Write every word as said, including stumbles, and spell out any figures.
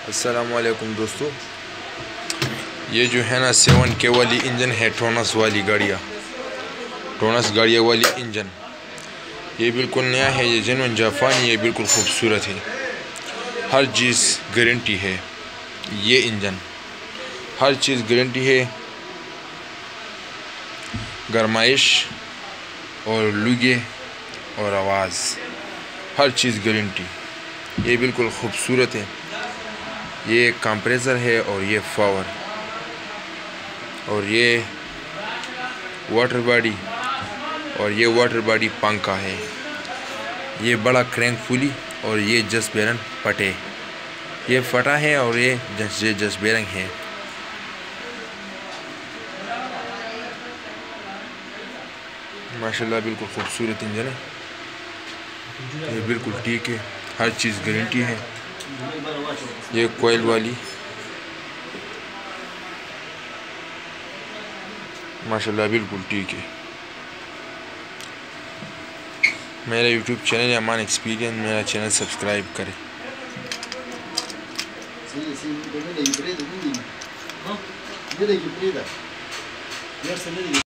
अस्सलामुअलैकुम दोस्तों, ये जो है ना सेवन के वाली इंजन है, टोनस वाली गाड़ियाँ टोनस गाड़ियाँ वाली इंजन, ये बिल्कुल नया है, ये जेन्युइन जापानी, ये बिल्कुल खूबसूरत है, हर चीज़ गारंटी है। ये इंजन हर चीज़ गारंटी है, गरमाइश और लुगे और आवाज़, हर चीज़ गारंटी। ये बिल्कुल खूबसूरत है। ये कंप्रेसर है और ये पावर और ये वाटर बॉडी और ये वाटर बॉडी पंखा है। ये बड़ा क्रैंक पुली और ये जस बेरंग पटे, ये फटा है और ये जस ये जस बेरंग है। माशाल्लाह बिल्कुल खूबसूरत इंजन है, ये बिल्कुल ठीक है, हर चीज़ गारंटी है। ये कोयल वाली माशाल्लाह बिल्कुल ठीक है। मेरा यूट्यूब चैनल अमान एक्सपीरियंस, मेरा चैनल सब्सक्राइब करें।